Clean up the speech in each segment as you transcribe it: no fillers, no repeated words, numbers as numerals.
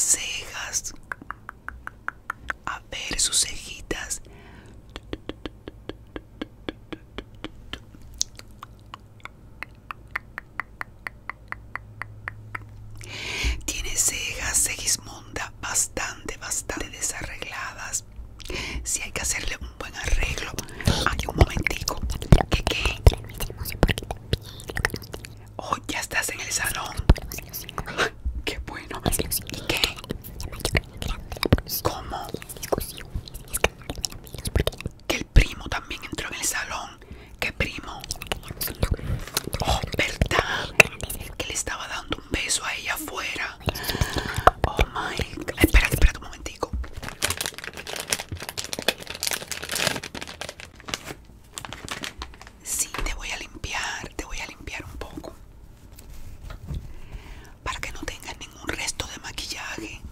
cejas. A ver sus cejitas. Tiene cejas, Segismunda, bastante desarregladas. Si hay que hacerle un buen arreglo. Ay, un momentico. ¿Qué? Oh, ya estás en el salón. Ay, qué bueno. ¿Y qué? ¿Cómo? Que el primo también entró en el salón. ¿Qué primo? Oh, ¿verdad? Que le estaba dando un beso a ella afuera. Oh my God. Espérate un momentico. Sí, te voy a limpiar un poco. Para que no tengas ningún resto de maquillaje.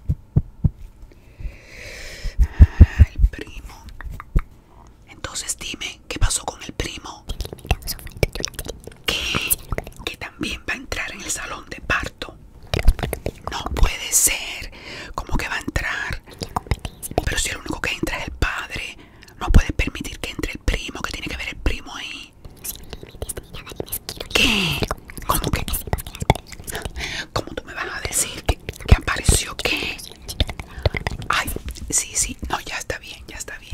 El primo. Entonces dime, ¿qué pasó con el primo? ¿Qué? Que también va a entrar en el salón de parto. No puede ser. ¿Cómo que va a entrar? Pero si el único que entra es el padre, no puedes permitir que entre el primo. ¿Qué tiene que ver el primo ahí? ¿Qué? ¿Cómo que? ¿Cómo tú me vas a decir que apareció qué? Ay, sí, no, ya está bien.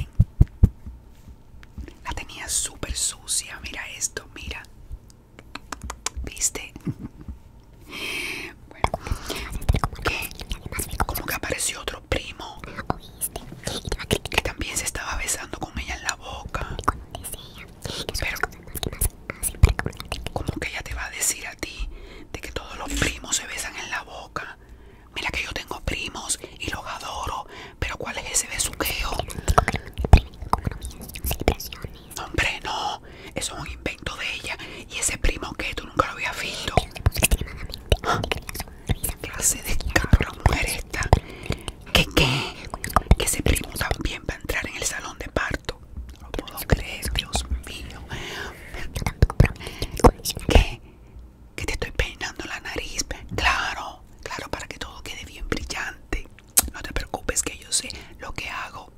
La tenía súper sucia, mira esto, mira. ¿Viste? Bueno, ¿qué? ¿Cómo que apareció otro primo? Que también se estaba besando con ella en la boca. Pero, ¿cómo que ella te va a decir a ti de que todos los primos se besan en la boca? Mira que yo tengo primos y los adoro, pero ¿cuál es ese besuqueo? Hombre, no, eso es un invento de ella. Y ese primo que tú nunca lo habías visto. ¿Qué clase de cabra mujer esta? ¿Qué? Que ese primo también va a entrar en el salón de parto. No lo puedo creer, Dios mío. ¿Qué? Que te estoy peinando la nariz. Claro, para que todo quede bien brillante. No te preocupes que yo sé lo que hago.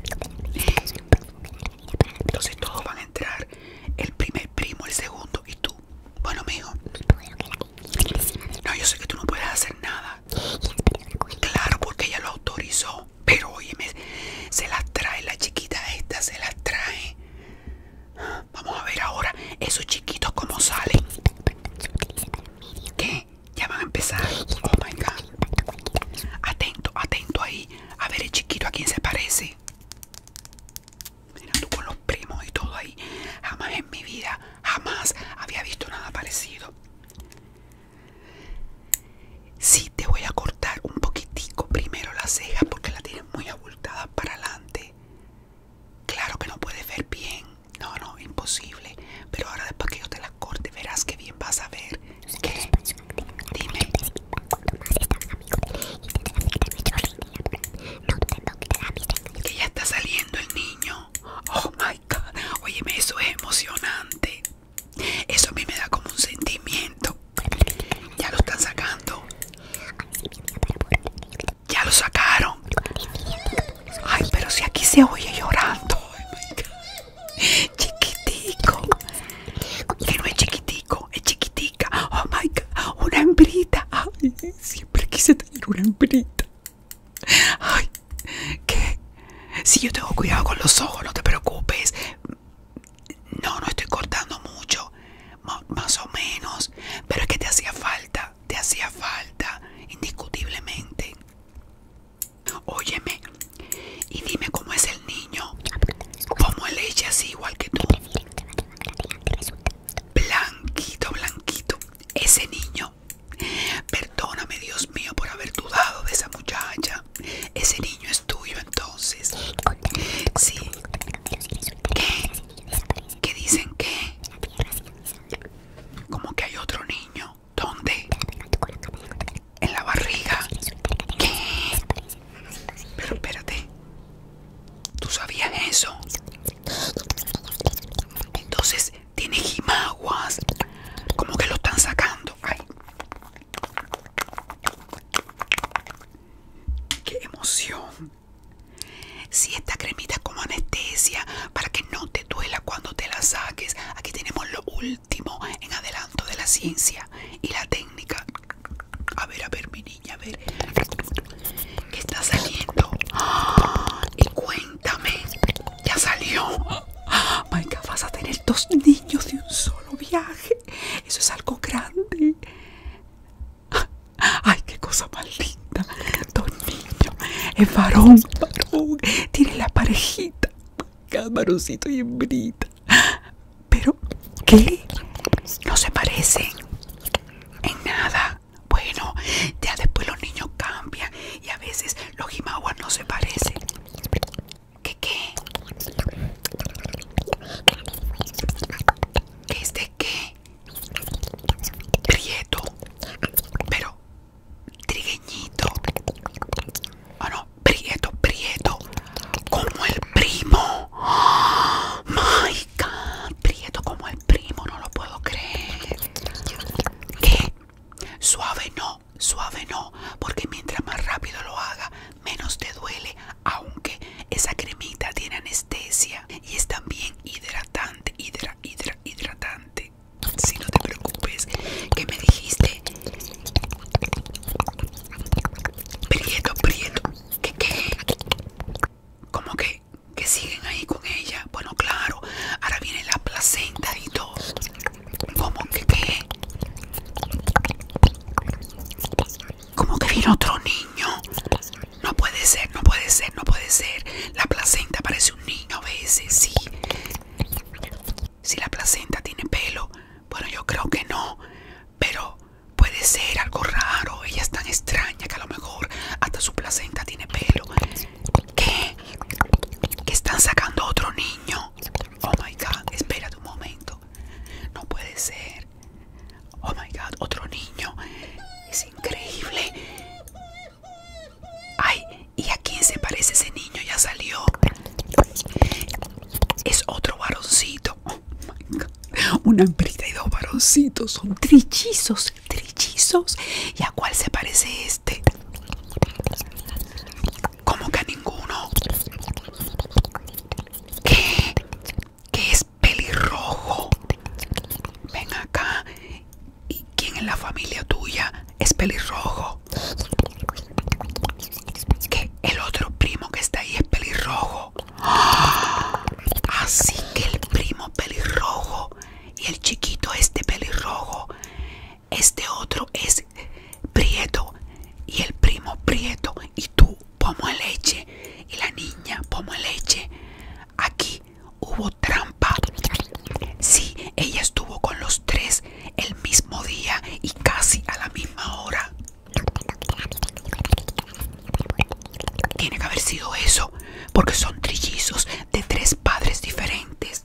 Entonces todos van a entrar. El primer primo, el segundo y tú. Bueno, mijo. No, yo sé que tú no puedes hacer nada. Claro, porque ella lo autorizó. Pero óyeme, se las trae la chiquita esta, se las trae. Vamos a ver ahora esos chiquitos cómo salen. ¿Qué? Ya van a empezar. Oh my God. Atento ahí. A ver el chiquito a quién se parece. Mira tú con los primos y todo ahí. Jamás en mi vida, jamás había visto nada parecido. Sí, te voy a cortar un poquitico primero las cejas porque la tienes muy abultada para adelante. Claro que no puedes ver bien. No, imposible. Pero ahora después que yo te las corte verás que bien vas a ver. ¿Qué? Dime. Que ya está saliendo el niño. Oh my God. Óyeme, eso es emocionante. Eso a mí me da como un sentimiento. Ya lo están sacando. Ya lo sacaron. Ay, pero si aquí se oye llorando. Oh my God. Chiquitico. Que no es chiquitico, es chiquitica. Oh my God. Una hembrita. Ay, siempre quise tener una hembrita. Ay, ¿qué? Si yo tengo cuidado con los ojos, no te preocupes. No estoy cortando mucho. Más o menos. Pero es que te hacía falta, indiscutiblemente. Óyeme, y dime cómo es el niño. Como él es así igual que tú. Blanquito. Ese niño. Perdóname, Dios mío, por haber dudado de esa muchacha. Ese niño es tuyo entonces. Sí. ¿Qué? emoción. Si esta cremita es como anestesia para que no te duela cuando te la saques. Aquí tenemos lo último en adelanto de la ciencia y la técnica. A ver, mi niña, a ver. ¿Qué está saliendo? Y cuéntame, ya salió. My God, vas a tener 2 niños de un solo viaje. Eso es algo grande. Ay, qué cosa más linda. 2 niños. Es varón. Tiene la parejita. Varoncito y hembrita. Pero, ¿qué? No se parecen en nada. Bueno, ya después los niños cambian y a veces los jimaguas no se parecen. ¿Qué? ¿Qué es de qué? Prieto. Pero trigueñito. Oh no, prieto. Como el primo. My God, prieto como el primo, no lo puedo creer. ¿Qué? Suave no, porque mientras más rápido lo haga, menos te duele, aunque esa cremita tiene anestesia y es también hidratante, hidratante. Si no te preocupes, ¿qué me dijiste? Prieto. ¿Qué? ¿Cómo que siguen ahí con ella? Bueno, claro, ahora viene la placenta y todo. ¿Cómo que qué? ¿Cómo que viene otro niño? No puede ser. La placenta parece un niño a veces, sí. Si la placenta tiene pelo, bueno, yo creo que no, pero puede ser algo raro. Ella es tan extraña que a lo mejor hasta su placenta tiene pelo. ¿Qué? ¿Que están sacando otro niño? Oh my God, espérate un momento. No puede ser. Oh my God, otro niño. Es increíble. Ay, ¿y a quién se parece ese niño? Ya salió. Es otro varoncito. Oh my God. Una hembrita y 2 varoncitos. Son trillizos. ¿Y a cuál se parece este? ¿Cómo que a ninguno? ¿Qué? ¿Qué es pelirrojo? Ven acá. ¿Y quién en la familia tuya es pelirrojo? ¿Que el otro primo que está ahí es pelirrojo? Así que el primo pelirrojo y el chiquito este pelirrojo. Este otro es prieto y el primo prieto y tú pomo de leche y la niña pomo de leche. Aquí hubo trampa. Sí, ella estuvo con los 3 el mismo día y casi a la misma hora. Tiene que haber sido eso, porque son trillizos de 3 padres diferentes.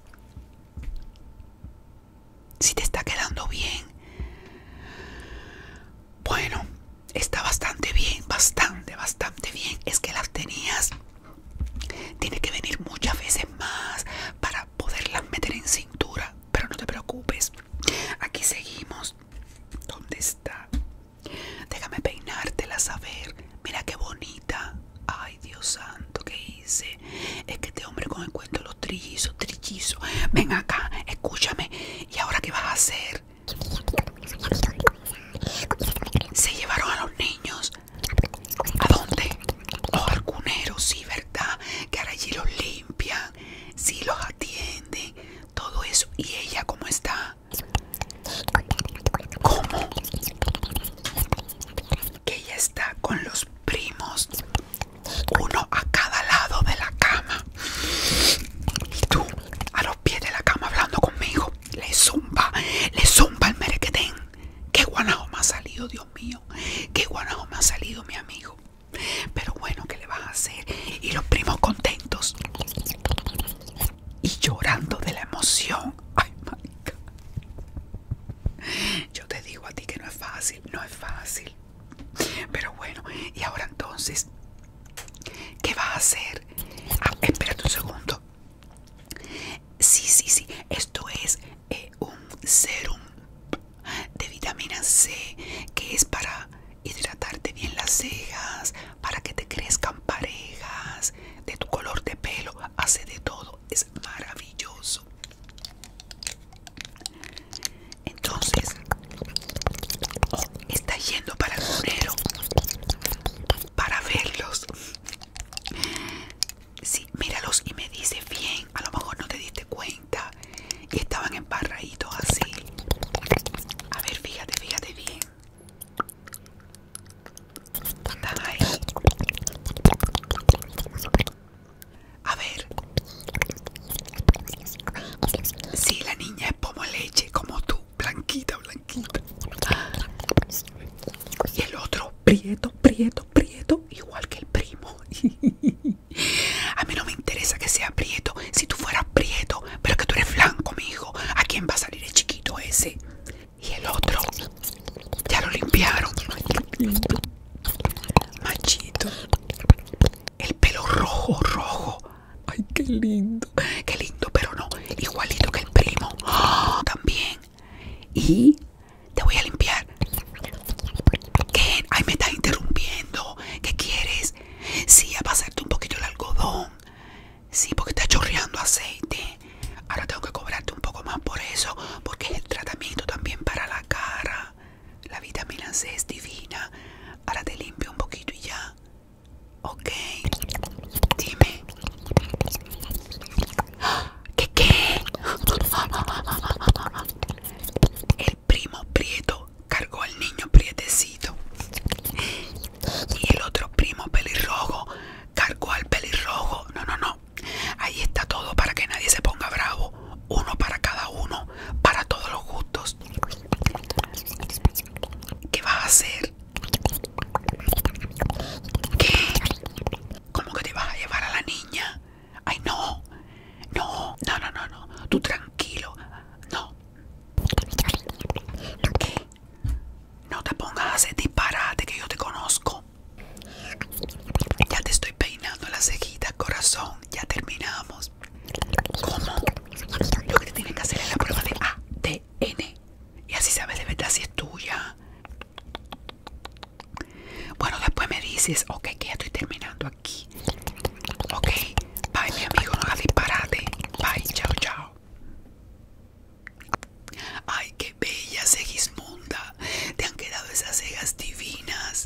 Si te está quedando bien. Bueno, está bastante bien, bastante bien. Es que las tenías. Tiene que venir muchas veces más para poderlas meter en cintura. Pero no te preocupes. Aquí seguimos. ¿Dónde está? Déjame peinártelas a ver. Mira qué bonita. Ay, Dios santo, ¿qué hice? Es que este hombre con el cuento de los trillizos. Ven acá, escúchame. ¿Y ahora qué vas a hacer? Se llevaron a los niños. ¿A dónde? Oh, al cunero, sí, ¿verdad? Que ahora allí los limpian, sí, los atienden, todo eso. ¿Y ella cómo está? ¿Cómo? Que ella está con los primos, uno a cada lado de la cama. Y tú, a los pies de la cama hablando conmigo. Le zumba el merequetén. Qué guanajo me ha salido, Dios mío. Qué guanajo me ha salido, mi amigo. Pero bueno, ¿qué le vas a hacer? Y los primos contentos. Y llorando de la emoción. Ay, my God. Yo te digo a ti que no es fácil. Pero bueno, y ahora entonces, ¿qué vas a hacer? Ah, espérate un segundo. Sí. Esto es un serum de vitamina C, que es para hidratarte bien las cejas, para que te crezcan lindo. El pelo rojo, rojo. Ay, qué lindo. Qué lindo, pero no. Igualito que el primo. ¡Oh! También. Y te voy a limpiar. ¿Qué? Ay, me estás interrumpiendo. ¿Qué quieres? Sí, a pasarte un poquito el algodón. Sí, porque está chorreando aceite. Ahora tengo que cobrarte un poco más por eso, porque es el tratamiento también para la cara. La vitamina C es divina. Ahora te limpio un poquito y ya. Ok. Dime. ¿Qué? El primo Prieto cargó al niño prietecito. Y el otro primo pelirrojo cargó al pelirrojo. No. Ahí está todo para que nadie se ponga bravo. Uno para cada uno, para todos los gustos. ¿Qué vas a hacer? ¿Qué? ¿Cómo que te vas a llevar a la niña? Ay, no. Tú tranquilo. No. ¿Qué? No te pongas a hacer disparate, que yo te conozco. Ya te estoy peinando las cejitas, corazón. Ya terminamos. ¿Cómo? Lo que te tienes que hacer es la prueba de ADN. Y así sabes de verdad si es tuya. Bueno, después me dices, ok, que ya estoy terminando aquí. Ok, bye, mi amigo, no hagas disparate. Bye, chao. Ay, qué bella, Segismunda. Te han quedado esas cejas divinas.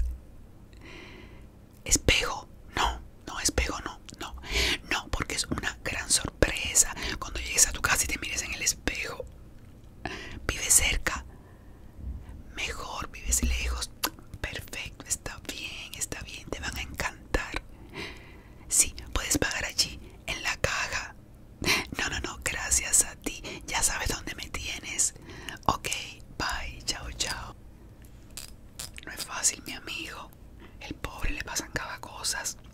¿Espejo? No, espejo no, porque es una gran sorpresa cuando llegues a tu casa y te mires en el espejo. ¿Vives cerca? Mejor, vives lejos. Perfecto, está bien, te van a encantar. Sí, puedes pagar allí, en la caja. No, gracias a ti. Ya sabes dónde me tienes. Ok, bye, chao. No es fácil, mi amigo. El pobre le pasan cada cosa.